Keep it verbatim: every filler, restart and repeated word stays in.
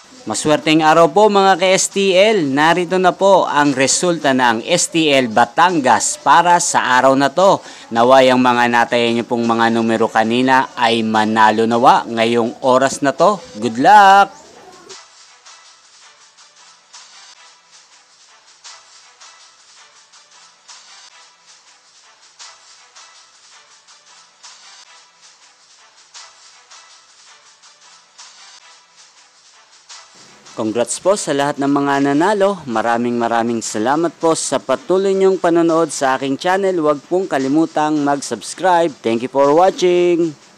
Maswerteng araw po mga ka-S T L. Narito na po ang resulta ng S T L Batangas para sa araw na to. Naway ang mga natayan nyo pong mga numero kanina ay manalo nawa ngayong oras na to. Good luck! Congrats po sa lahat ng mga nanalo. Maraming maraming salamat po sa patuloy niyong panonood sa aking channel. Huwag pong kalimutang mag-subscribe. Thank you for watching.